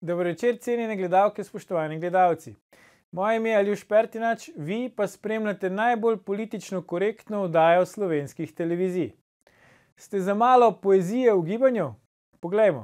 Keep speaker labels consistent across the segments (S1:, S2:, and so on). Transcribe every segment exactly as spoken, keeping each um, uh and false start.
S1: Dober večer, cenjene gledalke, spoštovani gledalci. Moje ime je Aljuš Pertinač, vi pa spremljate najbolj politično korektno oddajo slovenskih televizij. Ste za malo poezije v gibanju? Poglejmo.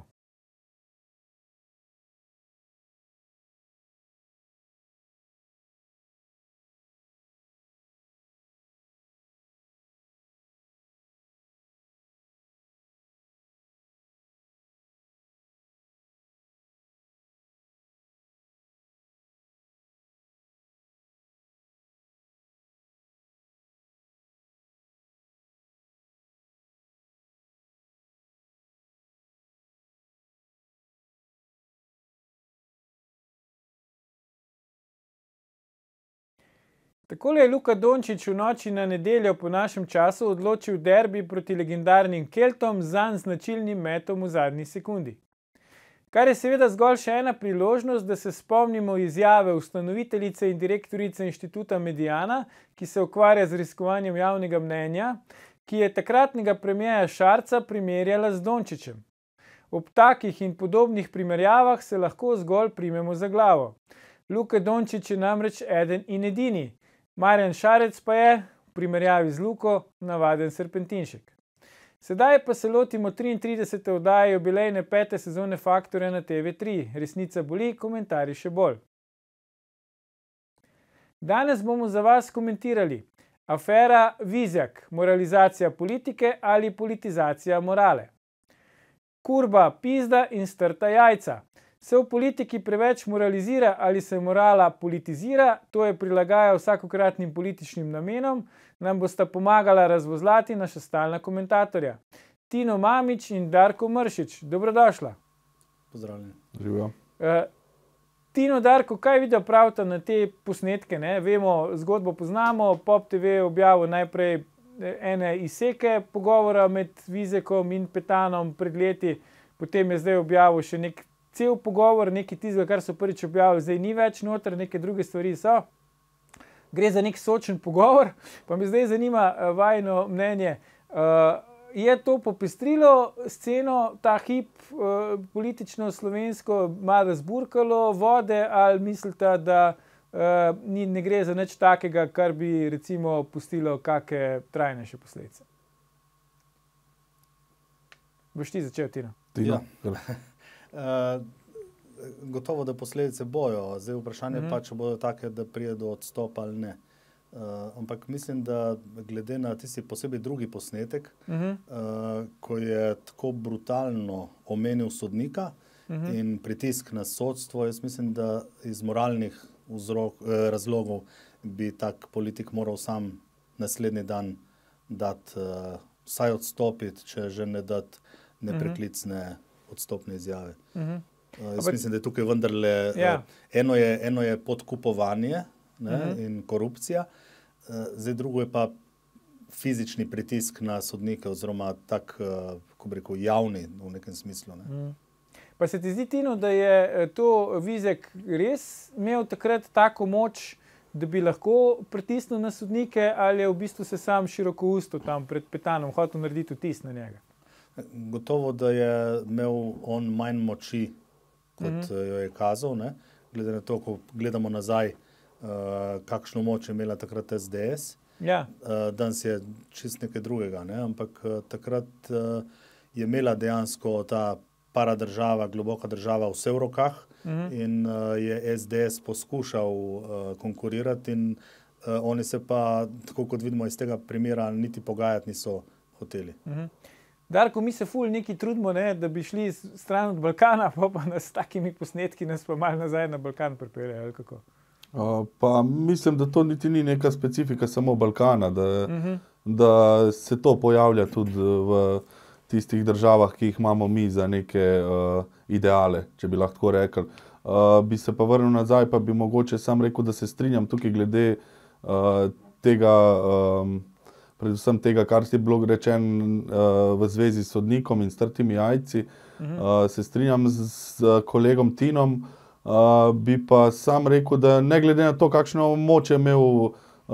S1: Takole je Luka Dončić v noči na nedeljo po našem času odločil derbi proti legendarnim Keltom z zanj značilnim metom v zadnji sekundi. Kar je seveda zgolj še ena priložnost, da se spomnimo izjave ustanoviteljice in direktorice inštituta Mediana, ki se ukvarja z raziskovanjem javnega mnenja, ki je takratnega premierja Šarca primerjala z Dončićem. Ob takih in podobnih primerjavah se lahko zgolj primemo za glavo. Luka Dončić je namreč eden in edini. Marjan Šarec pa je, v primerjavi z Luko, navaden serpentinšek. Sedaj pa se lotimo triintridesete oddaje jubilejne pete sezone Faktorja na T V tri. Resnica boli, komentarji še bolj. Danes bomo za vas komentirali afera Vizjak, moralizacija politike ali politizacija morale. Kurba, pizda in strta jajca. Se v politiki preveč moralizira ali se morala politizira, to je prilagaja vsakokratnim političnim namenom, nam bosta pomagala razvozlati naša stalna komentatorja. Tino Mamić in Darko Mršič, dobrodošla.
S2: Pozdravljeni.
S3: Živijo.
S1: Uh, Tino, Darko, kaj vidijo pravta na te posnetke? Ne? Vemo, zgodbo poznamo, Pop T V je objavil najprej ene izseke pogovora med Vizjakom in Petanom pred leti, potem je zdaj objavil še nek cel pogovor, nekaj tizga, kar so prvič objavili, zdaj ni več noter, neke druge stvari so. Gre za nek sočen pogovor, pa me zdaj zanima uh, vajino mnenje. Uh, je to popestrilo sceno, ta hip uh, politično slovensko, malo razburkalo vode, ali mislite, da uh, ni, ne gre za nič takega, kar bi recimo pustilo kakšne trajnejše posledice? Boš ti začel, Tino?
S3: Tino.
S2: Ja. Uh, gotovo, da posledice bojo. Zdaj vprašanje
S1: Mhm.
S2: pa, če bodo take, da prije do odstopa ali ne. Uh, ampak mislim, da glede na tisti posebej drugi posnetek,
S1: Mhm.
S2: uh, ko je tako brutalno omenil sodnika
S1: Mhm.
S2: in pritisk na sodstvo, jaz mislim, da iz moralnih vzrok, eh, razlogov bi tak politik moral sam naslednji dan dati, uh, vsaj odstopiti, če že ne dati nepreklicne odstopne izjave.
S1: Mhm.
S2: Uh, jaz
S1: Ampak-
S2: mislim, da je tukaj vendarle
S1: Ja.
S2: uh, eno je, eno je podkupovanje, ne,
S1: Mhm.
S2: in korupcija, uh, zdaj drugo je pa fizični pritisk na sodnike oziroma tak, uh, kako bi rekel, javni v nekem smislu. Ne.
S1: Mhm. Pa se ti zdi, Tino, da je eh, to Vizjak res imel takrat tako moč, da bi lahko pritisnil na sodnike, ali je v bistvu se sam širokousto tam pred Petanom hotel narediti vtis na njega?
S2: Gotovo, da je imel on manj moči, kot
S1: Mhm.
S2: uh, jo je kazal, ne. Glede na to, ko gledamo nazaj, uh, kakšno moč je imela takrat S D S.
S1: Ja.
S2: Uh, danes je čist nekaj drugega, ne? Ampak uh, takrat uh, je imela dejansko ta paradržava, globoka država vse v rokah.
S1: Mhm.
S2: In uh, je S D S poskušal uh, konkurirati in uh, oni se pa, tako kot vidimo iz tega primera, niti pogajati niso hoteli.
S1: Mhm. Darko, mi se ful neki trudimo, ne, da bi šli s- stran od Balkana, pa pa nas s takimi posnetki nas pa malo nazaj na Balkan pripeljejo, ali kako?
S3: Uh, pa mislim, da to niti ni neka specifika samo Balkana, da,
S1: Mhm.
S3: da se to pojavlja tudi v tistih državah, ki jih imamo mi za neke uh, ideale, če bi lahko rekli. Uh, bi se pa vrnil nazaj, pa bi mogoče sam rekel, da se strinjam tukaj glede uh, tega, um, predvsem tega, kar je bilo rečeno uh, v zvezi s sodnikom in strtimi jajci.
S1: Mhm.
S3: Uh, se strinjam z, z kolegom Tinom, uh, bi pa sam rekel, da ne glede na to, kakšno moč je imel uh,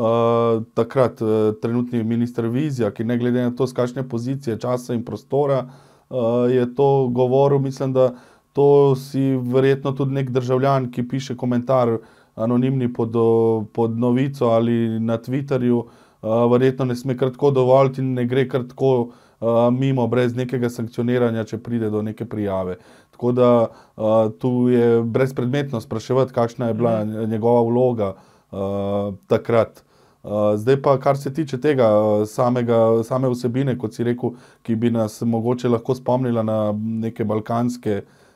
S3: takrat uh, trenutni minister Vizjak, in ne glede na to, z kakšne pozicije, časa in prostora uh, je to govoril, mislim, da to si verjetno tudi nek državljan, ki piše komentar anonimni pod, pod novico ali na Twitterju, uh, verjetno ne sme kar tako dovoliti in ne gre kar tako uh, mimo brez nekega sankcioniranja, če pride do neke prijave. Tako da uh, tu je brezpredmetno spraševati, kakšna je bila mm. njegova vloga uh, takrat. Uh, zdaj pa, kar se tiče tega samega, same vsebine, kot si rekel, ki bi nas mogoče lahko spomnila na neke balkanske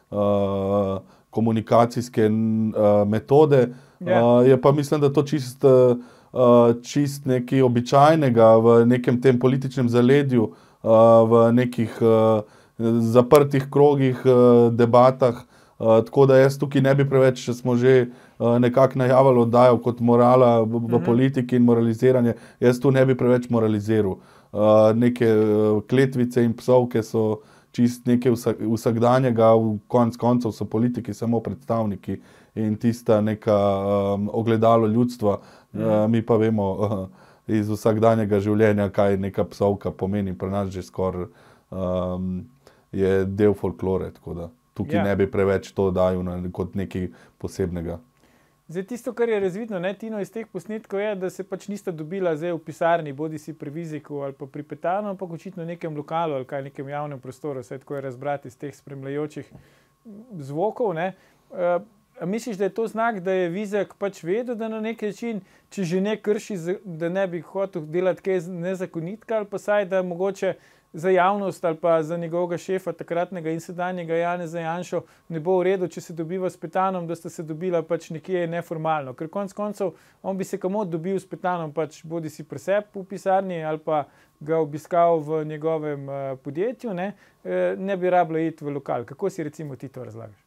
S3: uh, komunikacijske uh, metode, yeah. uh, je pa mislim, da to čist, uh, čist nekaj običajnega v nekem tem političnem zaledju, uh, v nekih uh, zaprtih krogih, uh, debatah, uh, tako da jaz tukaj ne bi preveč, če smo že uh, nekako najavili oddajo kot morala v, v mm-hmm. politiki in moraliziranje, jaz tu ne bi preveč moraliziral. Uh, neke uh, kletvice in psovke so čist nekaj vsak, vsakdanjega, v konc koncev so politiki samo predstavniki in tista neka um, ogledalo ljudstva, mm. uh, mi pa vemo uh, iz vsakdanjega življenja, kaj neka psovka pomeni, pri nas že skoraj um, je del folklore, tako da tukaj ja. ne bi preveč to dajal na, kot nekaj posebnega.
S1: Zdaj, tisto, kar je razvidno, ne, Tino, iz teh posnetkov je, da se pač nista dobila zdaj v pisarni, bodi si pri Viziku ali pa pri Petanu, ampak očitno v nekem lokalu ali kaj nekem javnem prostoru, vse tako je razbrati iz teh spremljajočih zvokov. Ne. Uh, a misliš, da je to znak, da je Vizjak pač vedel, da na nek način, če že ne krši, da ne bi hotel delati kaj nezakonitka, ali pa saj, da mogoče za javnost ali pa za njegovega šefa, takratnega in sedanjega Janeza Janšo, ne bo v redu, če se dobiva s Petanom, da sta se dobila pač nekje neformalno. Ker konc koncev, on bi se komot dobil s Petanom, pač bodi si pri sebi v pisarni ali pa ga obiskal v njegovem uh, podjetju, ne, ne bi rabila iti v lokal. Kako si recimo ti to razlagaš?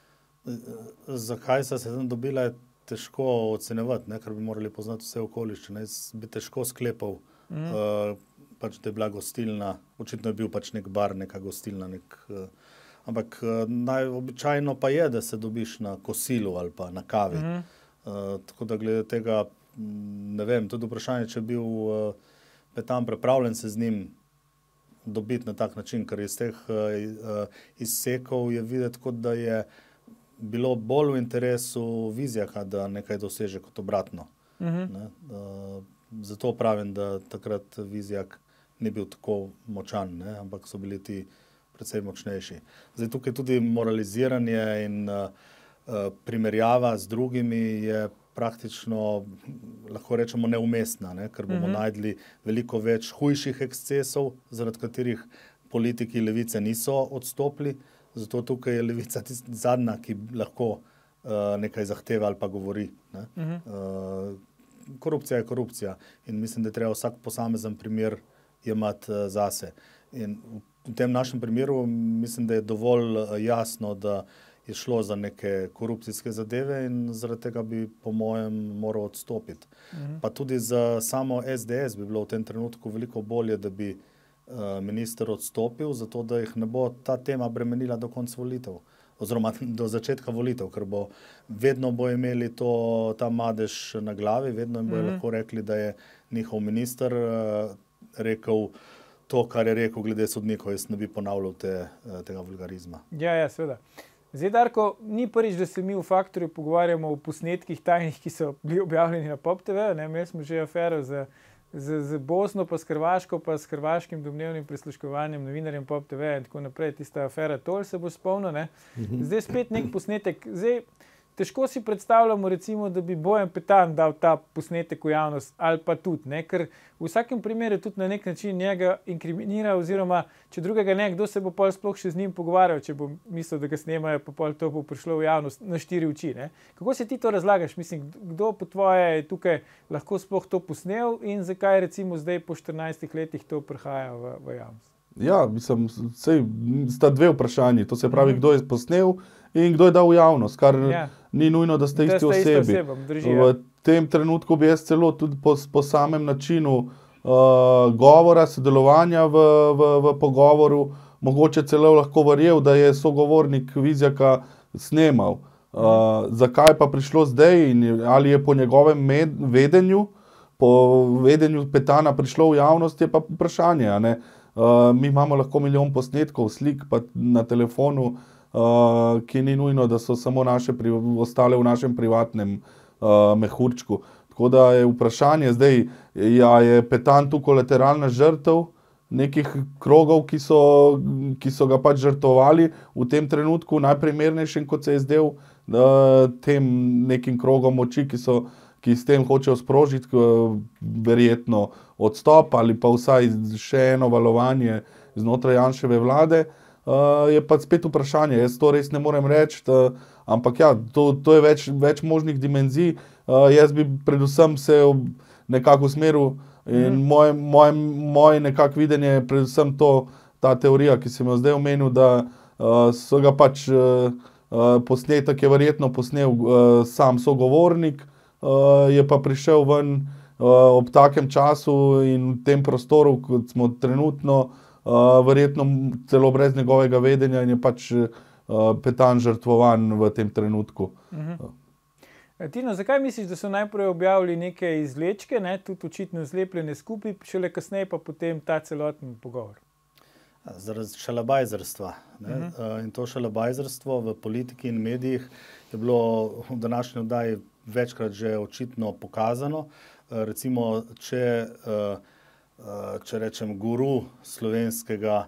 S2: Zakaj sta se tam dobila, je težko ocenevati, ne, ker bi morali poznati vse okoliščine. Jaz bi težko sklepal, mm. uh, pač, da je bila gostilna, očitno je bil pač nek bar, neka gostilna, nek, uh, ampak uh, najobičajno pa je, da se dobiš na kosilu ali pa na kavi. Mm-hmm. Uh, tako da glede tega, ne vem, tudi vprašanje, če je bil uh, Petan pripravljen se z njim dobiti na tak način, ker iz teh uh, izsekov je videti, kot da je bilo bolj v interesu Vizjaka, da nekaj doseže kot obratno. Mm-hmm. Ne? Uh, zato pravim, da takrat Vizjak ni bil tako močan, ne? Ampak so bili ti precej močnejši. Zdaj tukaj tudi moraliziranje in uh, uh, primerjava z drugimi je praktično, lahko rečemo, neumestna, ne? Ker bomo mm-hmm. najdli veliko več hujših ekscesov, zaradi katerih politiki levice niso odstopili. Zato tukaj je levica zadnja, ki lahko uh, nekaj zahteva ali pa govori. Ne? Mm-hmm. Uh, korupcija je korupcija in mislim, da je treba vsak posamezen primer jemati uh, zase. In v, v tem našem primeru mislim, da je dovolj uh, jasno, da je šlo za neke korupcijske zadeve in zaradi tega bi po mojem moral odstopiti. Mm-hmm. Pa tudi za samo S D S bi bilo v tem trenutku veliko bolje, da bi minister odstopil, zato da jih ne bo ta tema bremenila do konca volitev, oziroma do začetka volitev, ker bo vedno bo imeli to, ta madež na glavi, vedno jim bojo mm-hmm. lahko rekli, da je njihov minister uh, rekel to, kar je rekel glede sodnikov. Jaz ne bi ponavljal te, tega vulgarizma.
S1: Ja, ja, seveda. Zdaj, Darko, ni prvič, da se mi v Faktorju pogovarjamo o posnetkih tajnih, ki so bili objavljeni na Pop T V. Ne? Imeli smo že afero za Z, z Bosno, pa s Hrvaško, pa s hrvaškim domnevnim prisluškovanjem novinarjem Pop T V in tako naprej, tista afera Tol se bo spomnil, ne. Zdaj spet nek posnetek. Zdaj, težko si predstavljamo, recimo, da bi Bojan Petan dal ta posnetek v javnost, ali pa tudi, ne, ker v vsakem primeru tudi na nek način njega inkriminira, oziroma, če drugega ne, kdo se bo pol sploh še z njim pogovarjal, če bo mislil, da ga snemajo, pa pol to bo prišlo v javnost na štiri oči, ne. Kako se ti to razlagaš? Mislim, kdo po tvoje je tukaj lahko sploh to posnel in zakaj recimo zdaj po štirinajstih letih to prihaja v, v javnost?
S3: Ja, mislim, sej, sta dve vprašanji. To se pravi, mm-hmm. kdo je posnel in kdo je dal v javnost, kar ja. ni nujno, da ste isti osebi.
S1: Drži,
S3: v tem trenutku bi jaz celo tudi po, po samem načinu uh, govora, sodelovanja v, v, v pogovoru, mogoče celo lahko verjel, da je sogovornik Vizjaka snemal. Uh, mm. Zakaj pa prišlo zdaj in ali je po njegovem med, vedenju, po vedenju Petana prišlo v javnost, je pa vprašanje, a ne? Uh, mi imamo lahko milijon posnetkov, slik pa na telefonu, uh, uh, ki ni nujno, da so samo naše pri, ostale v našem privatnem uh, mehurčku. Tako da je vprašanje zdaj, ja, je Petan tu kolateralna žrtev nekih krogov, ki so, ki so ga pač žrtvovali v tem trenutku najprimernejšim, kot se je zdel uh, tem nekim krogom moči, ki so ki s tem hočejo sprožiti verjetno odstop ali pa vsaj še eno valovanje znotraj Janševe vlade, uh, je pa spet vprašanje. Jaz to res ne morem reči, da, ampak ja, to, to je več, več možnih dimenzij. Uh, jaz bi predvsem se nekako usmeril in mm. moje, moje, moje nekako videnje je predvsem to, ta teorija, ki sem jo zdaj omenil, da uh, so ga pač uh, uh, posnetek je verjetno posnel uh, sam sogovornik, Uh, je pa prišel ven uh, ob takem času in v tem prostoru, kot smo trenutno, uh, verjetno celo brez njegovega vedenja in je pač uh, Petan žrtvovan v tem trenutku.
S1: Uh-huh. Tino, zakaj misliš, da so najprej objavili neke izvlečke, ne, tudi očitno zlepljene skupaj, šele kasneje pa potem ta celoten pogovor?
S2: Zaradi šalabajzerstva. Ne? Uh-huh. In to šalabajzerstvo v politiki in medijih je bilo v današnji oddaji večkrat že očitno pokazano. Recimo, če, če rečem guru slovenskega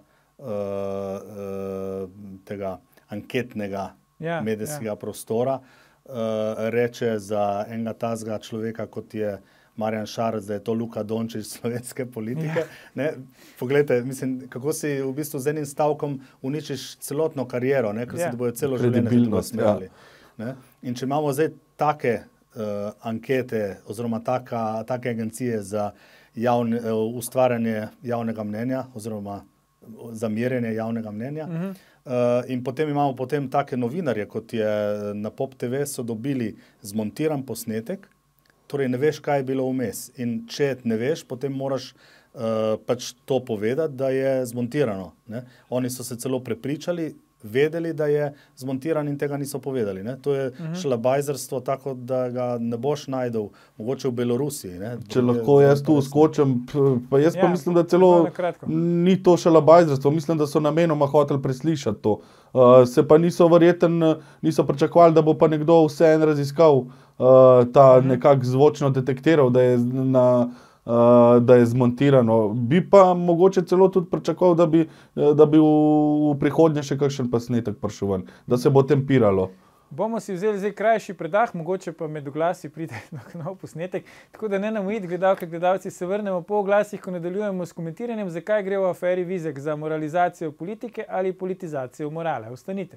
S2: tega anketnega ja, medijskega ja. prostora reče za enega tazga človeka, kot je Marjan Šarec, da je to Luka Dončić slovenske politike. Ja. Ne? Poglejte, mislim, kako si v bistvu z enim stavkom uničiš celotno kariero, ne? Ker ja. se ti bojo celo življenje za to smejali. Ja. In če imamo zdaj take uh, ankete oziroma taka, take agencije za javne, uh, ustvarjanje javnega mnenja oziroma za merjenje javnega mnenja, uh-huh. uh, in potem imamo potem take novinarje, kot je na Pop T V, so dobili zmontiran posnetek, torej ne veš, kaj je bilo vmes. In če ne veš, potem moraš uh, pač to povedati, da je zmontirano. Ne? Oni so se celo prepričali, vedeli, da je zmontiran in tega niso povedali. Ne? To je uh-huh. šalabajzerstvo tako, da ga ne boš najdel, mogoče v Belorusiji. Ne?
S3: Če lahko jaz tu skočim, pa jaz ja, pa mislim, da celo ni to šalabajzerstvo. Mislim, da so namenoma hoteli preslišati to. Uh, se pa niso verjeten, niso pričakovali, da bo pa nekdo vseeno raziskal uh, ta uh-huh. nekak zvočno detektiral, da je na Uh, da je zmontirano. Bi pa mogoče celo tudi pričakoval, da bi, da bi v, v prihodnje še kakšen posnetek prišel ven, da se bo tempiralo.
S1: Bomo si vzeli zdaj krajši predah, mogoče pa med oglasi pride nov posnetek, tako da ne nam ujeti, gledalke, gledalci, se vrnemo po oglasih, ko nadaljujemo s komentiranjem, zakaj gre v aferi Vizjak, za moralizacijo politike ali politizacijo morale. Ostanite.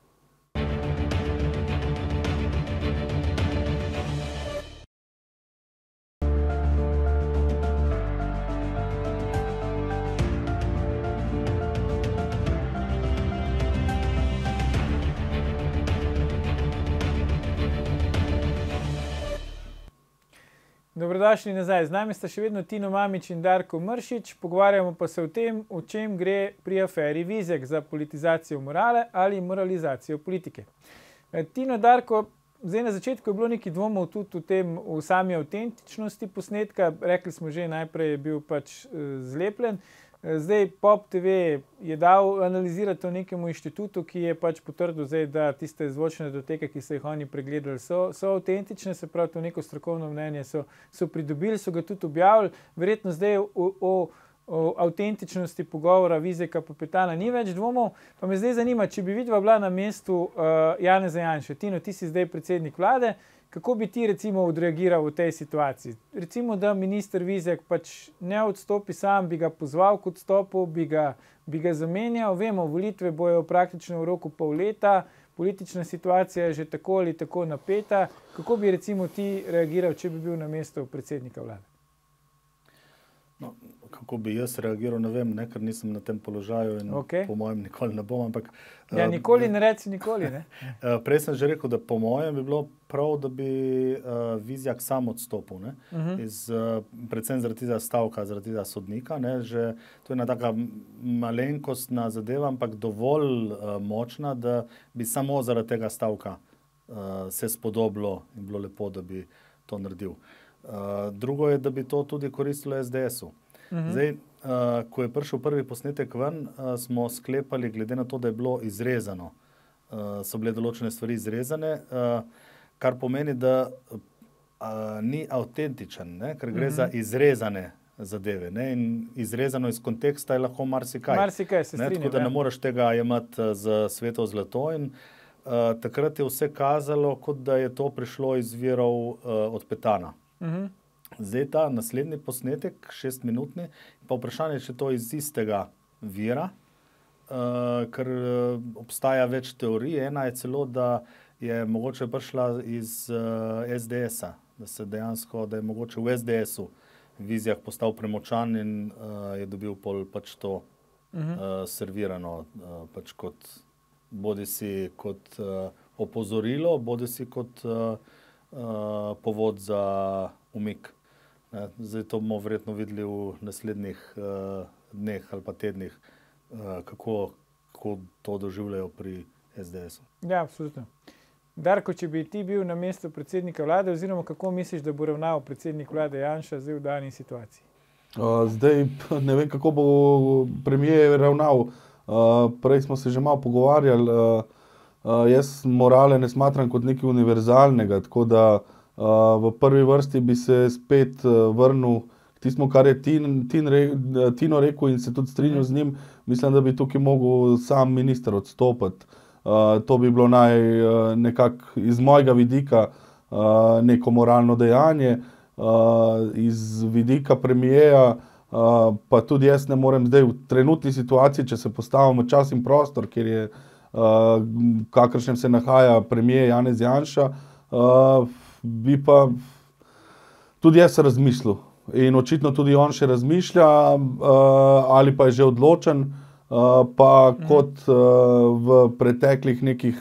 S1: Dobrodošli nazaj. Z nami sta še vedno Tino Mamić in Darko Mršič. Pogovarjamo pa se o tem, o čem gre pri aferi Vizjak, za politizacijo morale ali moralizacijo politike. Tino, Darko, zdaj na začetku je bilo nekaj dvomov tudi o tem, o sami avtentičnosti posnetka. Rekli smo že, najprej je bil pač zlepljen. Zdaj Pop T V je dal analizirati to nekemu inštitutu, ki je pač potrdil zdaj, da tiste zvočne datoteke, ki so jih oni pregledali, so, so avtentične, se pravi, to neko strokovno mnenje so, so pridobili, so ga tudi objavili. Verjetno zdaj o, o, o avtentičnosti pogovora Vizjaka pa Petana ni več dvomov. Pa me zdaj zanima, če bi vidva bila na mestu uh, Janeza Janše. Tino, ti si zdaj predsednik vlade. Kako bi ti recimo odreagiral v tej situaciji? Recimo, da minister Vizjak pač ne odstopi sam, bi ga pozval k odstopu, bi ga, bi ga zamenjal. Vemo, volitve bojo praktično v roku pol leta, politična situacija je že tako ali tako napeta. Kako bi recimo ti reagiral, če bi bil na mestu predsednika vlade?
S2: No, kako bi jaz reagiral, ne vem, ne, ker nisem na tem položaju in okay. po mojem nikoli ne bom. Ampak,
S1: ja, nikoli ne reci nikoli. Ne?
S2: Prej sem že rekel, da po mojem bi bilo prav, da bi uh, Vizjak sam odstopil. Ne? Uh-huh. Iz, uh, predvsem zaradi tega stavka, zaradi tega sodnika. Ne? Že to je ena taka malenkostna zadeva, ampak dovolj uh, močna, da bi samo zaradi tega stavka uh, se spodobilo in bilo lepo, da bi to naredil. Uh, drugo je, da bi to tudi koristilo S D S-u. Uh-huh. Zdaj, uh, ko je prišel prvi posnetek ven, uh, smo sklepali, glede na to, da je bilo izrezano uh, so bile določene stvari izrezane, uh, kar pomeni, da uh, ni avtentičen, ne? Ker gre mm-hmm. za izrezane zadeve. Ne? In izrezano iz konteksta je lahko marsikaj.
S1: Marsikaj se strinjam.
S2: Tako da ne moreš tega jemati za sveto zlato. In uh, takrat je vse kazalo, kot da je to prišlo iz virov uh, od Petana. Mm-hmm. Zdaj ta naslednji posnetek, šestminutni, pa vprašanje, če to iz istega vira, uh, ker uh, obstaja več teorij. Ena je celo, da je mogoče prišla iz uh, es de es-a, da se dejansko, da je mogoče v es de es-u Vizjak postal premočan in uh, je dobil pol pač to uh-huh. uh, servirano, uh, pač kot bodisi kot uh, opozorilo, bodisi kot uh, uh, povod za umik. Ne? Zdaj to bomo verjetno videli v naslednjih uh, dneh ali pa tednih, uh, kako, kako to doživljajo pri es de es-u.
S1: Ja, absolutno. Darko, če bi ti bil na mestu predsednika vlade, oziroma kako misliš, da bo ravnal predsednik vlade Janša zdaj v dani situaciji?
S3: Uh, zdaj ne vem, kako bo premier ravnal. Uh, prej smo se že malo pogovarjali. Uh, uh, jaz morale ne smatram kot nekaj univerzalnega, tako da uh, v prvi vrsti bi se spet uh, vrnil k tistemu, kar je tin, tin re, Tino rekel in se tudi strinjal z njim. Mislim, da bi tukaj mogel sam minister odstopiti. Uh, to bi bilo naj uh, nekako iz mojega vidika uh, neko moralno dejanje, uh, iz vidika premijeja, uh, pa tudi jaz ne morem zdaj v trenutni situaciji, če se postavimo čas in prostor, kjer je, uh, kakršnem se nahaja premijer Janez Janša, uh, bi pa tudi jaz razmislil. In očitno tudi on še razmišlja, uh, ali pa je že odločen. Uh, pa mm. kot uh, v preteklih nekih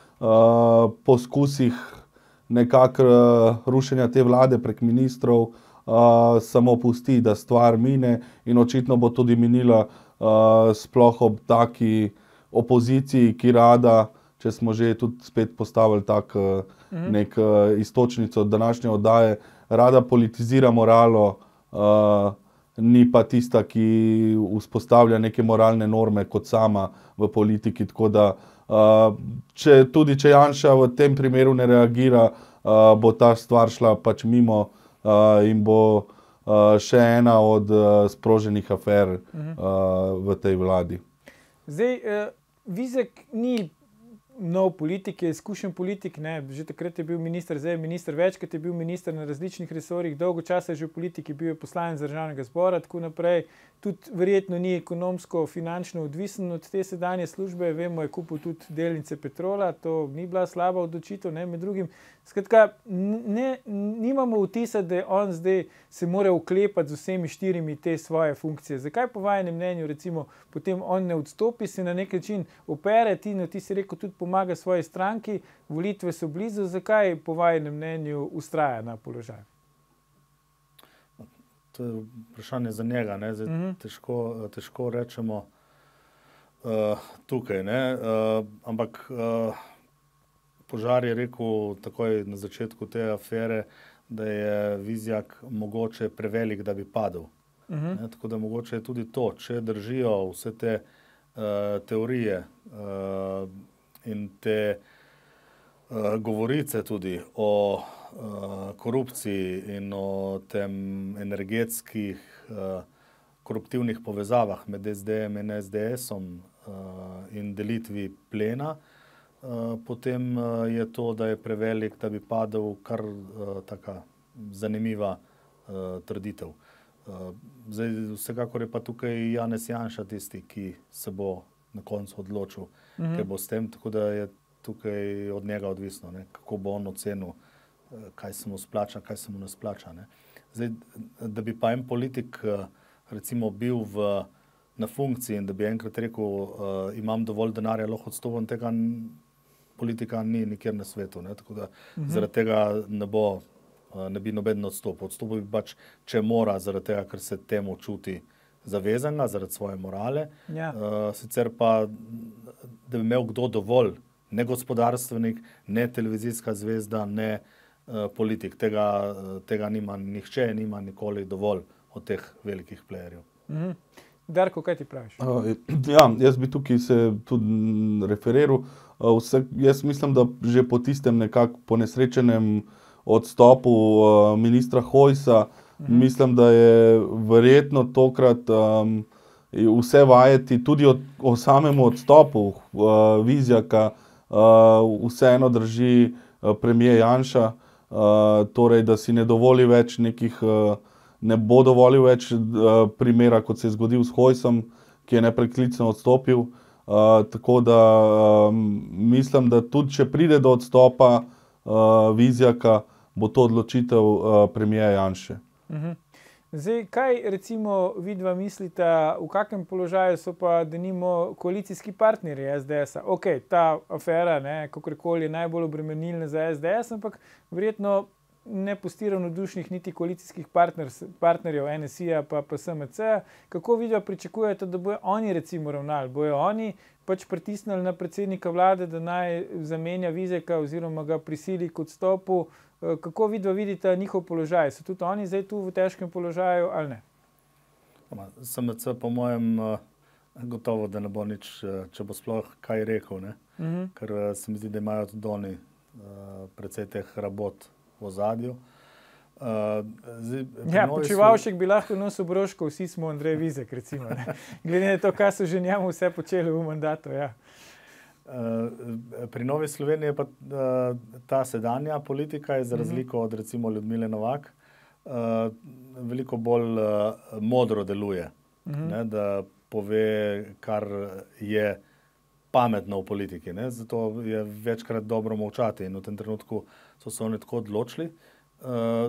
S3: uh, poskusih nekako uh, rušenja te vlade prek ministrov uh, samo pusti, da stvar mine in očitno bo tudi minila uh, sploh ob taki opoziciji, ki rada, če smo že tudi spet postavili tak uh, mm. nek uh, istočnico današnje oddaje, rada politizira moralo, uh, ni pa tista, ki vzpostavlja neke moralne norme kot sama v politiki. Tako da, uh, če, tudi če Janša v tem primeru ne reagira, uh, bo ta stvar šla pač mimo uh, in bo uh, še ena od uh, sproženih afer uh, v tej vladi.
S1: Zdaj, uh, Vizjak ni nov politik, je izkušen politik, ne? Že takrat je bil minister, zdaj je minister, večkrat je bil minister na različnih resorjih, dolgo časa je že v politiki, bil je poslanec Državnega zbora, tako naprej. Tudi verjetno ni ekonomsko, finančno odvisen od te sedanje službe, vemo, je kupil tudi delnice Petrola, to ni bila slaba odločitev, ne, med drugim. Skratka, ne, nimamo vtisa, da on zdaj se mora uklepati z vsemi štirimi te svoje funkcije. Zakaj po vajenem mnenju, recimo, potem on ne odstopi, se na nek način opere, ti, no, ti si rekel, tudi pomaga svoji stranki, volitve so blizu, zakaj po vajenem mnenju ustraja na položaju?
S2: To je vprašanje za njega, ne? Zdaj, mm-hmm. težko, težko rečemo uh, tukaj, ne? Uh, ampak uh, Požar je rekel takoj na začetku te afere, da je Vizjak mogoče prevelik, da bi padel. Mm-hmm. Ne? Tako da mogoče je tudi to, če držijo vse te uh, teorije uh, in te uh, govorice tudi o korupciji in o tem energetskih uh, koruptivnih povezavah med es de em in es de es-om uh, in delitvi plena, uh, potem uh, je to, da je prevelik, da bi padel, kar uh, taka zanimiva uh, trditev. Uh, zdaj, vsekakor je pa tukaj Janez Janša tisti, ki se bo na koncu odločil, mm-hmm. kaj bo s tem, tako da je tukaj od njega odvisno, ne, kako bo on ocenil, kaj se mu splača, kaj se mu ne splača. Ne. Zdaj, da bi pa en politik recimo bil v, na funkciji in da bi enkrat rekel, uh, imam dovolj denarja, lahko odstopim, tega politika ni nikjer na svetu. Ne. Tako da mhm. zaradi tega ne bo, uh, ne bi noben odstopil. Odstopil bi pač, če mora, zaradi tega, ker se temu čuti zavezanga, zaradi svoje morale. Ja. Uh, sicer pa, da bi imel kdo dovolj, ne gospodarstvenik, ne televizijska zvezda, ne politik. Tega, tega nima nihče, nima nikoli dovolj od teh velikih playerjev.
S1: Mm-hmm. Darko, kaj ti praviš?
S3: Uh, ja, jaz bi tukaj se tudi referiral. Uh, vse, jaz mislim, da že po tistem nekako ponesrečenem odstopu uh, ministra Hojsa, mhm. mislim, da je verjetno tokrat um, vse vajeti tudi od, o samem odstopu uh, Vizjaka, uh, vseeno drži uh, premijer Janša, uh, torej, da si ne dovoli več nekih, uh, ne bo dovolil več uh, primera, kot se je zgodil s Hojsom, ki je nepreklicno odstopil. Uh, tako da um, mislim, da tudi če pride do odstopa uh, Vizjaka, bo to odločitev uh, premijeja Janše.
S1: Uh-huh. Zdaj, kaj recimo vidva mislita, v kakem položaju so pa denimo koalicijski partnerji es de esa? Ok, ta afera, ne, kakorkoli je najbolj obremenilna za es de es, ampak verjetno ne pusti ravnodušnih niti koalicijskih partner, partnerjev en es i-ja pa, pa es em ce-ja. Kako vidva pričakujete, da bojo oni recimo ravnali? Bojo oni pač pritisnili na predsednika vlade, da naj zamenja Vizjaka oziroma ga prisili k odstopu? Kako vidva vidite njihov položaj? So tudi oni zdaj tu v težkem položaju ali ne?
S2: es em ce po mojem gotovo, da ne bo nič, če bo sploh kaj rekel, ne? Uh-huh. Ker se mi zdi, da imajo tudi oni precej teh rabot v ozadju. Uh,
S1: ja, Počivalšek bi lahko nosil broško, vsi smo Andrej Vizjak, recimo. Ne? Glede na to, kaj so že njemu vse počeli v mandatu. Ja.
S2: Uh, pri Novi Sloveniji je pa uh, ta sedanja politika je za razliko uh-huh. od recimo Ljudmile Novak uh, veliko bolj uh, modro deluje, uh-huh. ne? Da pove, kar je pametno v politiki. Ne? Zato je večkrat dobro molčati in v tem trenutku so se oni tako odločili. Uh,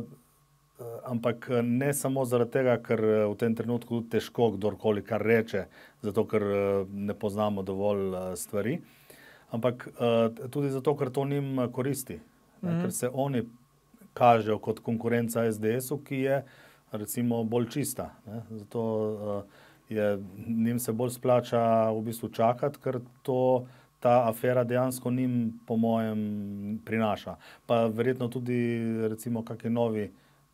S2: ampak ne samo zaradi tega, ker v tem trenutku težko kdorkoli kar reče, zato ker ne poznamo dovolj stvari, ampak uh, tudi zato, ker to njim koristi. Mm-hmm. Ker se oni kažejo kot konkurenca es de esu, ki je recimo bolj čista. Ne? Zato uh, je, njim se bolj splača v bistvu čakati, ker to ta afera dejansko njim, po mojem, prinaša. Pa verjetno tudi, recimo, kakšni novi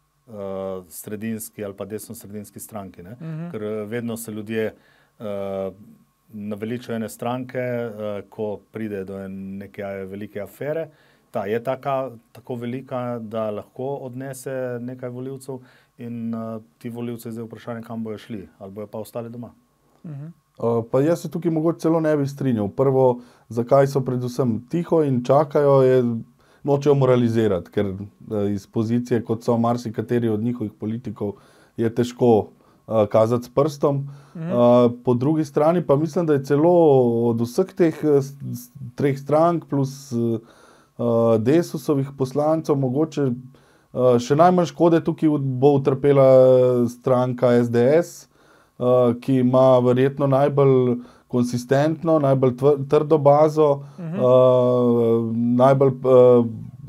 S2: uh, sredinski ali pa desno-sredinski stranki. Ne? Uh-huh. Ker vedno se ljudje uh, naveličajo ene stranke, uh, ko pride do neke velike afere. Ta je taka, tako velika, da lahko odnese nekaj volivcev in uh, ti volivci zdaj vprašanje, kam bojo šli, ali bojo pa ostali doma.
S1: Uh-huh.
S3: Uh, pa jaz se tukaj mogoče celo ne bi strinjal. Prvo, zakaj so predvsem tiho in čakajo, je nočejo moralizirati, ker uh, iz pozicije, kot so marsikateri od njihovih politikov, je težko uh, kazati s prstom. Mhm. Uh, po drugi strani pa mislim, da je celo od vseh teh uh, treh strank plus uh, Desusovih poslancev mogoče uh, še najmanj škode tukaj bo utrpela stranka es de es, Uh, ki ima verjetno najbolj konsistentno, najbolj tvr, trdo bazo, uh-huh. uh, najbolj, uh,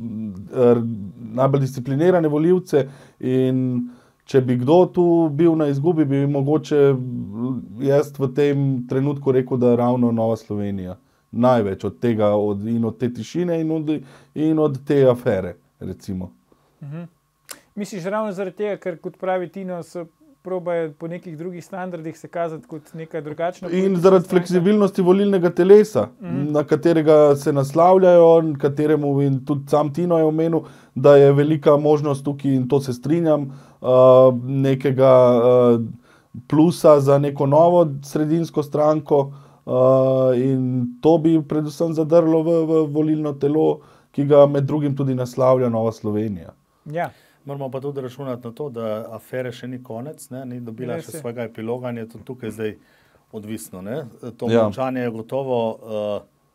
S3: uh, najbolj disciplinirane volivce in če bi kdo tu bil na izgubi, bi mogoče jaz v tem trenutku rekel, da je ravno Nova Slovenija. Največ od tega od, in od te tišine in od, in od te afere, recimo.
S1: Uh-huh. Misliš ravno zaradi tega, ker kot pravi Tino, so probajo po nekih drugih standardih se kazati kot nekaj drugačno.
S3: In zaradi stranka. Fleksibilnosti volilnega telesa, mm. na katerega se naslavljajo, kateremu in tudi sam Tino je omenil, da je velika možnost tukaj, in to se strinjam, uh, nekega uh, plusa za neko novo sredinsko stranko uh, in to bi predvsem zadrlo v, v volilno telo, ki ga med drugim tudi naslavlja Nova Slovenija.
S1: Ja.
S2: Moramo pa tudi računati na to, da afere še ni konec, ne? Ni dobila ne, še se. svojega epiloga in je to tukaj zdaj odvisno. Ne? To ja. molčanje je gotovo, uh,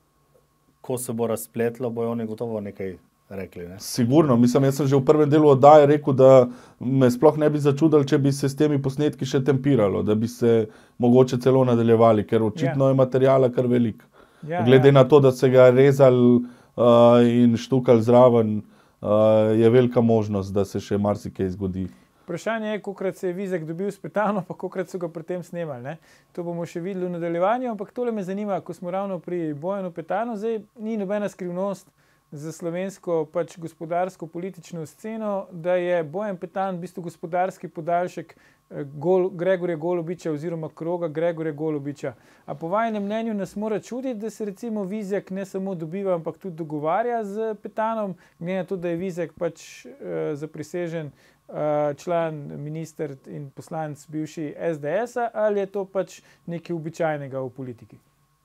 S2: ko se bo razpletlo, bojo oni gotovo nekaj rekli. Ne?
S3: Sigurno, mislim, jaz sem že v prvem delu oddaje rekel, da me sploh ne bi začudili, če bi se s temi posnetki še tempiralo, da bi se mogoče celo nadaljevali, ker očitno ja. je materijala kar velik. Ja, Glede ja. na to, da se ga rezali uh, in štukali zraven, Uh, je velika možnost, da se še marsikaj zgodi.
S1: Vprašanje je, kolikrat se je Vizjak dobil s Petano, pa kolikrat so ga pri tem snemali. Ne? To bomo še videli v nadaljevanju, ampak tole me zanima, ko smo ravno pri Bojanu Petanu, zdaj ni nobena skrivnost, za slovensko pač gospodarsko politično sceno, da je Bojan Petan v bistvu gospodarski podaljšek Gol, Gregorja Golobiča oziroma kroga Gregorja Golobiča. A po vašem mnenju nas mora čuditi, da se recimo Vizjak ne samo dobiva, ampak tudi dogovarja z Petanom, glede na to, da je Vizjak pač uh, zaprisežen uh, član, minister in poslanec bivši es de es-a, ali je to pač nekaj običajnega v politiki?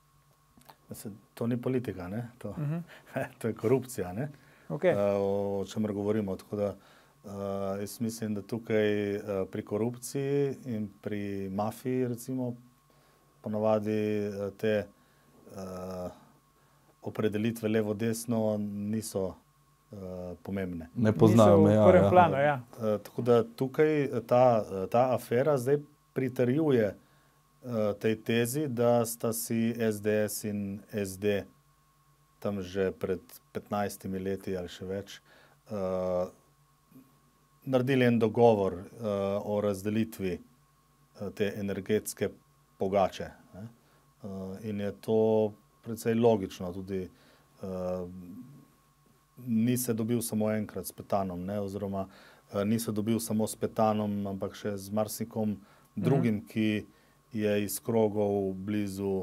S2: To ni politika, ne? To, uh -huh. to je korupcija, ne?
S1: Okay.
S2: Uh, o čemer govorimo. Tako da uh, jaz mislim, da tukaj uh, pri korupciji in pri mafiji, recimo, ponavadi uh, te uh, opredelitve levo-desno niso uh, pomembne.
S3: Ne poznam,
S1: ja. V prvem planu, ja.
S2: Uh, tako da tukaj ta, ta afera zdaj pritrjuje tej tezi, da sta si es de es in es de tam že pred petnajstimi leti ali še več uh, naredili en dogovor uh, o razdelitvi uh, te energetske pogače. Ne? Uh, in je to precej logično. Tudi uh, ni se dobil samo enkrat s Petanom, ne? Oziroma uh, ni se dobil samo s Petanom, ampak še z marsikom drugim, mm. ki je iz krogov blizu uh,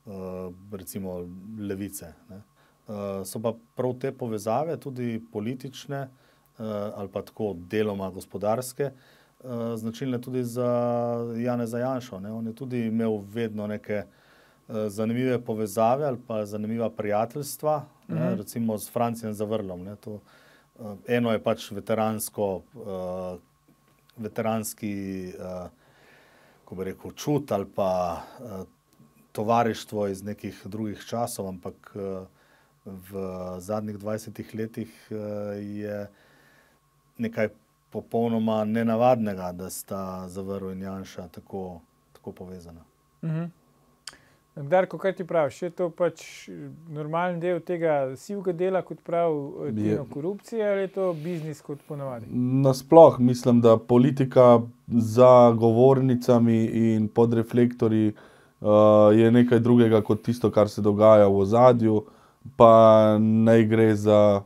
S2: recimo levice. Ne. Uh, so pa prav te povezave, tudi politične uh, ali pa tako deloma gospodarske, uh, značilne tudi za Janeza Janšo. Ne. On je tudi imel vedno neke uh, zanimive povezave ali pa zanimiva prijateljstva, mm-hmm. ne, recimo s Francijem Zavrlom. Ne. To, uh, eno je pač veteransko, uh, veteranski uh, ko bi rekel, čut ali pa uh, tovarištvo iz nekih drugih časov, ampak uh, v zadnjih dvajsetih letih uh, je nekaj popolnoma nenavadnega, da sta Zavrl in Janša tako, tako povezana.
S1: Mhm. Darko, kaj ti praviš? Je to pač normalen del tega sivega dela, kot pravi korupcije, ali je to biznis kot ponavadi?
S3: Nasploh mislim, da politika za govornicami in pod reflektorji uh, je nekaj drugega kot tisto, kar se dogaja v ozadju, pa naj gre za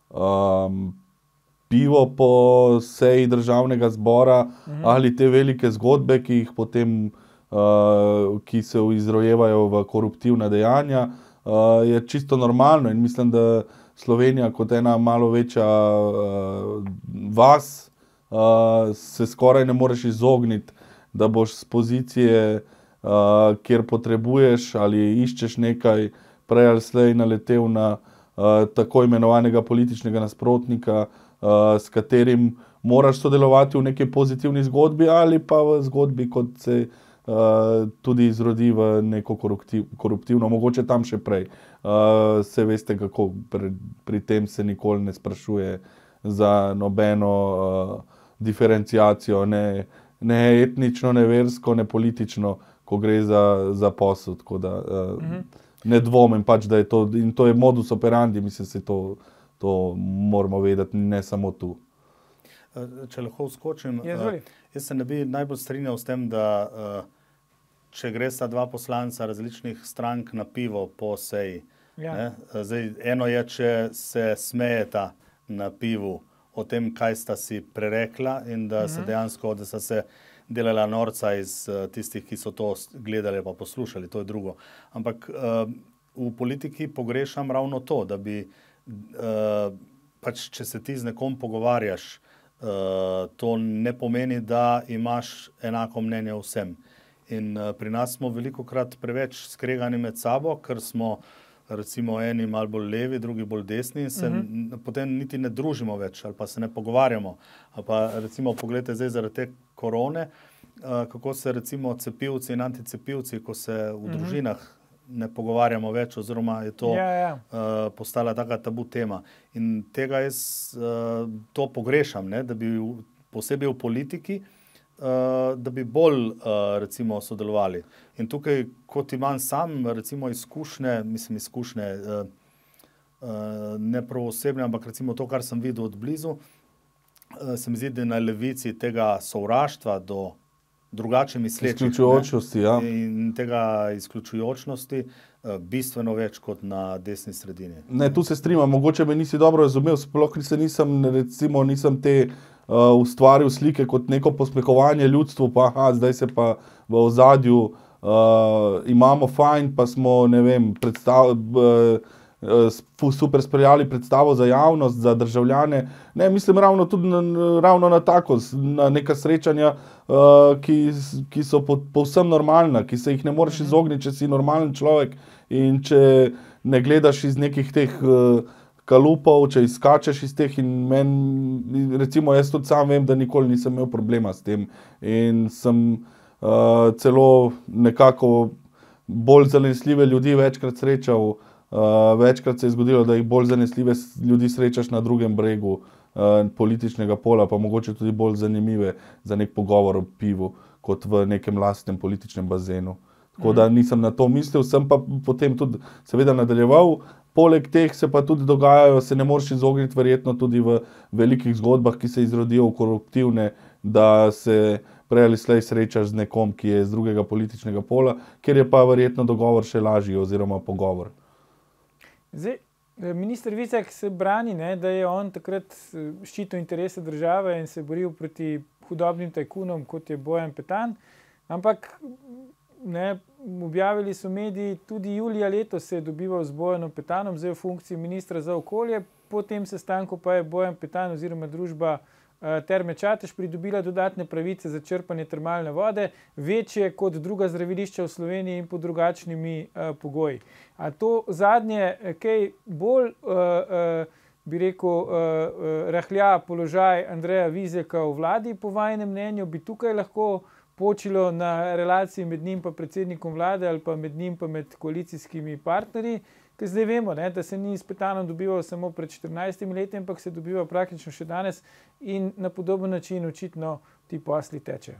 S3: um, pivo po seji državnega zbora mhm. ali te velike zgodbe, ki jih potem Uh, ki se izrojevajo v koruptivna dejanja, uh, je čisto normalno in mislim, da Slovenija kot ena malo večja uh, vas uh, se skoraj ne moreš izogniti, da boš z pozicije, uh, kjer potrebuješ ali iščeš nekaj, prej ali slej naletel na uh, tako imenovanega političnega nasprotnika, uh, s katerim moraš sodelovati v neki pozitivni zgodbi ali pa v zgodbi, kot se Uh, tudi izrodi v neko koruptiv, koruptivno, mogoče tam še prej. Uh, se veste, kako pri, pri tem se nikoli ne sprašuje za nobeno uh, diferenciacijo, ne, ne etnično, ne versko, ne politično, ko gre za, za posel. Tako da uh, uh-huh. ne dvomim pač, da je to, in to je modus operandi, mislim, se to, to moramo vedeti, ne samo tu.
S2: Če lahko vskočim, uh, jaz se ne bi najbolj strinjal s tem, da uh, če gre sta dva poslanca različnih strank na pivo po seji. Ja. Ne? Zdaj, eno je, če se smejeta na pivu o tem, kaj sta si prerekla in da uh-huh. se dejansko, da sta se delala norca iz uh, tistih, ki so to gledali pa poslušali, to je drugo. Ampak uh, v politiki pogrešam ravno to, da bi, uh, pač, če se ti z nekom pogovarjaš, Uh, to ne pomeni, da imaš enako mnenje vsem. In uh, pri nas smo velikokrat preveč skregani med sabo, ker smo recimo eni malo bolj levi, drugi bolj desni in se uh-huh. potem niti ne družimo več ali pa se ne pogovarjamo. Ali pa recimo pogledajte zdaj zaradi te korone, uh, kako se recimo cepilci in anticepilci, ko se v uh-huh. družinah ne pogovarjamo več, oziroma je to ja, ja. Uh, postala taka tabu tema. In tega jaz uh, to pogrešam, ne, da bi v, posebej v politiki, uh, da bi bolj uh, recimo sodelovali. In tukaj, kot imam sam recimo izkušnje, mislim izkušnje, uh, uh, ne prav osebne, ampak recimo to, kar sem videl od blizu, uh, se mi zdi, da na levici tega sovraštva do drugače mislečih.
S3: Izključujočnosti, ja.
S2: In tega izključujočnosti bistveno več kot na desni sredini.
S3: Ne, tu se strinjam, mogoče me nisi dobro razumel, sploh se nisem, recimo, nisem te uh, ustvaril slike kot neko posmehovanje ljudstvu, pa aha, zdaj se pa v ozadju uh, imamo fajn, pa smo, ne vem, predstav, uh, super speljali predstavo za javnost, za državljane. Ne, mislim ravno tudi na, ravno na tako, na neka srečanja, uh, ki, ki so po, povsem normalna, ki se jih ne moreš izogniti, če si normalen človek in če ne gledaš iz nekih teh uh, kalupov, če izskačeš iz teh in meni, recimo jaz tudi sam vem, da nikoli nisem imel problema s tem in sem uh, celo nekako bolj zanesljive ljudi večkrat srečal. Uh, večkrat se je zgodilo, da jih bolj zanesljive ljudi srečaš na drugem bregu uh, političnega pola, pa mogoče tudi bolj zanimive za nek pogovor o pivu, kot v nekem lastnem političnem bazenu. Tako da nisem na to mislil, sem pa potem tudi seveda nadaljeval. Poleg teh se pa tudi dogajajo, se ne moreš izogniti verjetno tudi v velikih zgodbah, ki se izrodijo v koruptivne, da se prej ali slej srečaš z nekom, ki je z drugega političnega pola, kjer je pa verjetno dogovor še lažji oziroma pogovor.
S1: Zdaj, minister Vizjak se brani, ne, da je on takrat ščitil interese države in se boril proti hudobnim tajkunom, kot je Bojan Petan, ampak ne, objavili so mediji, tudi julija letos se je dobival z Bojanom Petanom, zdaj v funkciji ministra za okolje, po tem sestanku pa je Bojan Petan oziroma družba Terme Čatež pridobila dodatne pravice za črpanje termalne vode, večje kot druga zdravilišča v Sloveniji in pod drugačnimi uh, pogoji. A to zadnje, kaj bolj, uh, uh, bi rekel, uh, uh, rahlja položaj Andreja Vizjaka v vladi, po vajinem mnenju, bi tukaj lahko počilo na relaciji med njim pa predsednikom vlade ali pa med njim pa med koalicijskimi partnerji, ker zdaj vemo, ne, da se ni s Petanom dobival samo pred štirinajstimi leti, ampak se dobiva praktično še danes in na podoben način očitno ti posli tečejo.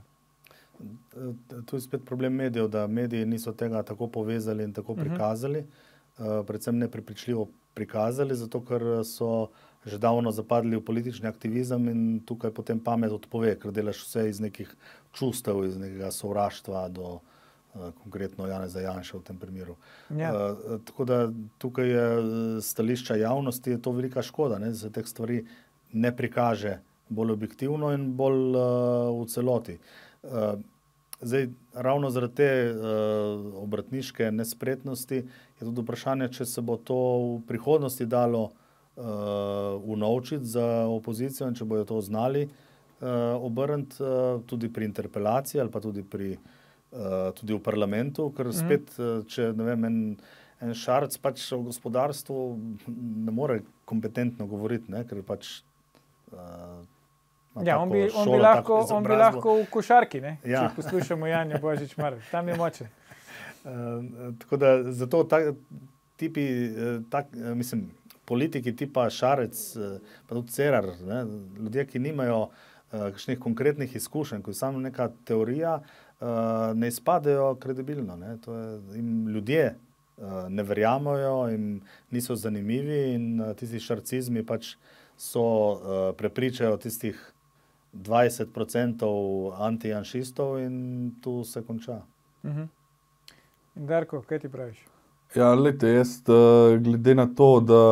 S2: Tu je spet problem medijev, da mediji niso tega tako povezali in tako prikazali, uh-huh. predvsem neprepričljivo prikazali, zato ker so že davno zapadli v politični aktivizem in tukaj potem pamet odpove, ker delaš vse iz nekih čustev, iz nekega sovraštva do konkretno Janeza Janše v tem primeru.
S1: Ja.
S2: Uh, tako da tukaj je stališča javnosti, je to velika škoda, ne, da se teh stvari ne prikaže bolj objektivno in bolj uh, v celoti. Uh, zdaj, ravno zaradi te uh, obrtniške nespretnosti je tudi vprašanje, če se bo to v prihodnosti dalo uh, unovčiti za opozicijo in če bojo to znali uh, obrniti uh, tudi pri interpelaciji ali pa tudi pri Uh, tudi v parlamentu, ker spet, uh, če ne vem, en, en Šarec pač o gospodarstvu ne more kompetentno govoriti, ne, ker pač uh,
S1: ja, on bi, on bi lahko, on bi lahko v košarki, ne, ja. Če poslušamo Janja Božič Marek, tam je moče.
S2: Uh, tako da zato ta, tipi, tak, mislim, politiki tipa Šarec, pa tudi Cerar, ne, ljudje, ki nimajo uh, kakšnih konkretnih izkušenj, ko je samo neka teorija, Uh, ne izpadejo kredibilno. Ne? To je, jim ljudje uh, ne verjamejo, jim niso zanimivi in uh, tisti šarcizmi pač so uh, prepričajo tistih dvajset procentov antijanšistov in tu se konča.
S1: Uh-huh. Darko, kaj ti praviš?
S3: Ja, lejte, jaz uh, glede na to, da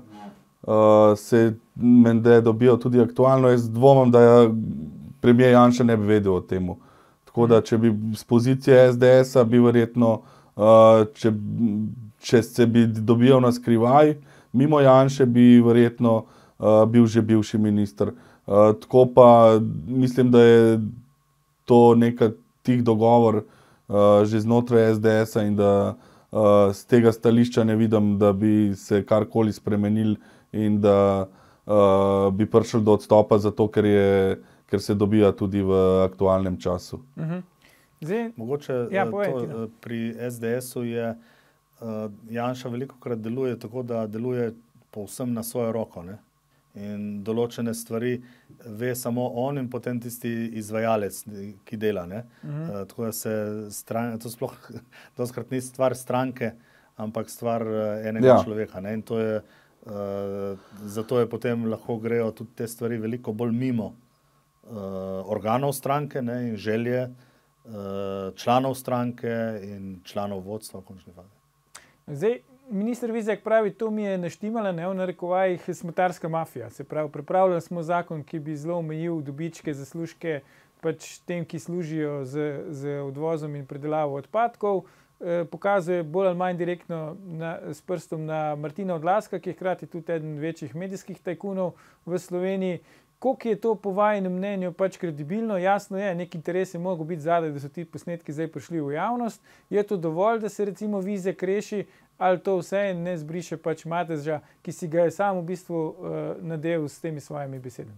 S3: uh, se mende dobijo tudi aktualno, jaz dvomam, da je premier Janša ne bi vedel o temu. Tako da, če bi z pozicije es de esa bi verjetno, uh, če, če se bi dobijal na skrivaj, mimo Janše bi verjetno uh, bil že bivši minister. Uh, tako pa mislim, da je to neka tih dogovor uh, že znotraj es de esa in da uh, z tega stališča ne vidim, da bi se karkoli spremenil in da uh, bi prišel do odstopa zato, ker je ker se dobija tudi v aktualnem času.
S1: Uh-huh. Zdaj,
S2: mogoče
S1: ja,
S2: to,
S1: povedi,
S2: pri es de esu je uh, Janša velikokrat deluje tako, da deluje povsem na svojo roko, ne? In določene stvari ve samo on in potem tisti izvajalec, ki dela, ne? Uh-huh. Uh, tako da se stran, to sploh dostkrat ni stvar stranke, ampak stvar enega ja. človeka, ne? In to je, uh, zato je potem lahko grejo tudi te stvari veliko bolj mimo Uh, organov stranke, ne, in želje uh, članov stranke in članov vodstva v končni fazi.
S1: Zdaj, minister Vizjak pravi, to mi je naštimala, ne, v narekovajih smetarska mafija. Se pravi, pripravljali smo zakon, ki bi zelo omejil dobičke, zaslužke pač tem, ki služijo z, z odvozom in predelavo odpadkov. E, pokazuje bolj ali manj direktno na, s prstom na Martina Odlazka, ki je hkrati tudi eden večjih medijskih tajkunov v Sloveniji. Koliko je to po vajinem mnenju pač kredibilno? Jasno je, nek interes je mogel biti zadaj, da so ti posnetki zdaj prišli v javnost. Je to dovolj, da se recimo Vizjak reši, ali to vse ne zbriše pač Mateža, ki si ga je sam v bistvu uh, nadel s temi svojimi besedami?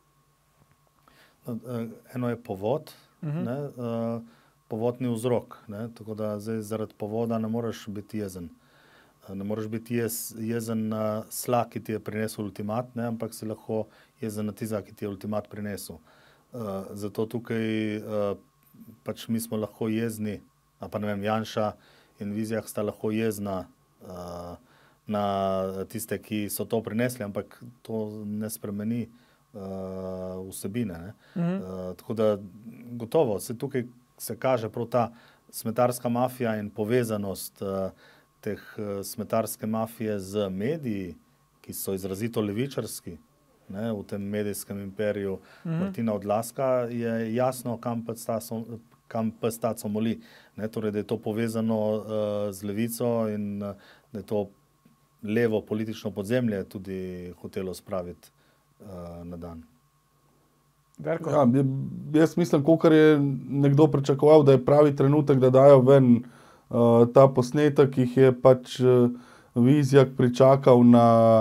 S2: Eno je povod, uh-huh. ne, uh, povodni vzrok. Ne, tako da zdaj zaradi povoda ne moreš biti jezen. Ne moreš biti jez, jezen na sla, ki ti je prinesel ultimat, ne, ampak si lahko jezen na tiza, ki ti je ultimat prinesel. Uh, zato tukaj uh, pač mi smo lahko jezni, a pa ne vem, Janša in Vizjak sta lahko jezna uh, na tiste, ki so to prinesli, ampak to ne spremeni uh, vsebine. Ne. Mhm. Uh, tako da gotovo se tukaj se kaže prav ta smetarska mafija in povezanost uh, teh smetarske mafije z mediji, ki so izrazito levičarski, ne, v tem medijskem imperiju mm-hmm. Martina Odlazka, je jasno, kam pes taco moli. Ne, torej, da je to povezano uh, z levico in uh, da je to levo politično podzemlje tudi hotelo spraviti uh, na dan.
S3: Ja, jaz mislim, kolikor je nekdo pričakoval, da je pravi trenutek, da dajo ven Uh, ta posnetek, jih je pač uh, Vizjak pričakal na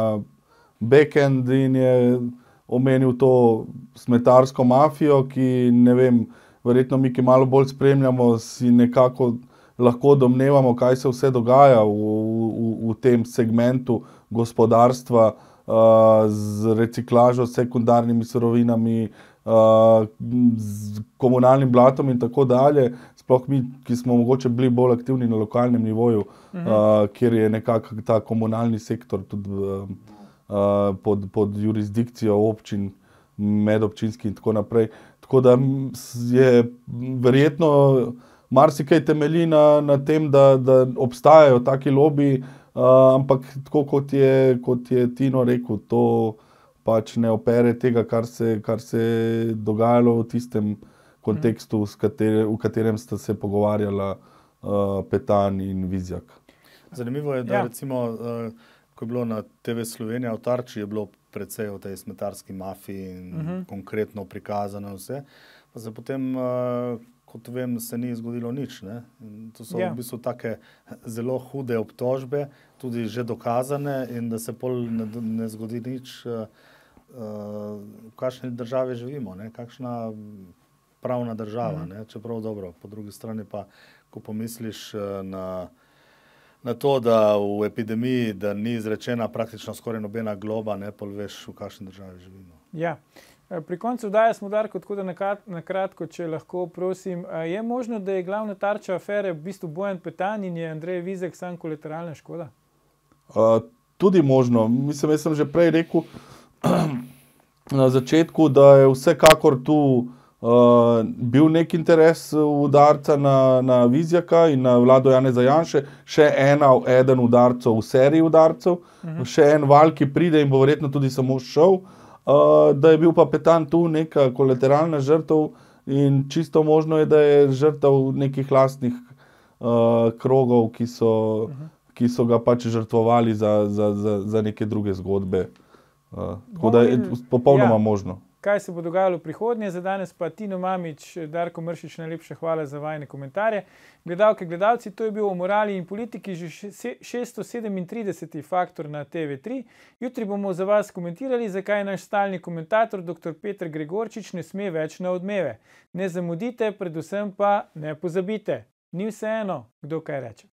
S3: backend in je omenil to smetarsko mafijo, ki ne vem, verjetno mi, ki malo bolj spremljamo, si nekako lahko domnevamo, kaj se vse dogaja v, v, v tem segmentu gospodarstva uh, z reciklažo, sekundarnimi surovinami, uh, z komunalnim blatom in tako dalje. Sploh mi, ki smo mogoče bili bolj aktivni na lokalnem nivoju, mhm. uh, kjer je nekako ta komunalni sektor tudi uh, uh, pod, pod jurisdikcijo občin, medobčinski in tako naprej. Tako da je verjetno marsikaj temelji na, na tem, da, da obstajajo taki lobiji, uh, ampak tako kot je, kot je Tino rekel, to pač ne opere tega, kar se, kar se je dogajalo v tistem kontekstu, v katerem, v katerem sta se pogovarjala uh, Petan in Vizjak.
S2: Zanimivo je, da ja. recimo, uh, ko je bilo na T V Slovenija v Tarči, je bilo precej o tej smetarski mafiji in uh-huh. konkretno prikazano vse. Pa se potem, uh, kot vem, se ni zgodilo nič. Ne? In to so ja. v bistvu take zelo hude obtožbe, tudi že dokazane, in da se pol ne, ne zgodi nič, uh, uh, v kakšni državi živimo, ne? Kakšna pravna država, ne? Čeprav dobro. Po drugi strani pa, ko pomisliš na, na to, da v epidemiji, da ni izrečena praktično skoraj nobena globa, ne, pol veš, v kakšni državi živimo.
S1: Ja. Pri koncu vdaje smo, Darko, tako da na kratko, če lahko prosim, je možno, da je glavna tarča afere v bistvu Bojan Petan in je Andrej Vizjak sam kolateralna škoda?
S3: Uh, tudi možno. Mislim, jaz sem že prej rekel na začetku, da je vsekakor tu Uh, bil nek interes udarca na, na Vizjaka in na vlado Janeza Janše, še ena, eden udarcev v seriji udarcev, uh-huh. še en val, ki pride in bo verjetno tudi samo šel, uh, da je bil pa Petan tu neka kolateralna žrtev in čisto možno je, da je žrtev nekih lastnih uh, krogov, ki so, uh-huh. ki so ga pač žrtvovali za, za, za, za neke druge zgodbe. Uh, tako da je popolnoma ja. možno.
S1: Kaj se bo dogajalo v prihodnje. Za danes pa Tino Mamić, Darko Mršič, najlepša hvala za vajne komentarje. Gledalke, gledalci, to je bil o morali in politiki že šeststo sedemintrideseti Faktor na T V tri. Jutri bomo za vas komentirali, zakaj naš stalni komentator doktor Peter Gregorčič ne sme več na Odmeve. Ne zamudite, predvsem pa ne pozabite. Ni vseeno, kdo kaj reče.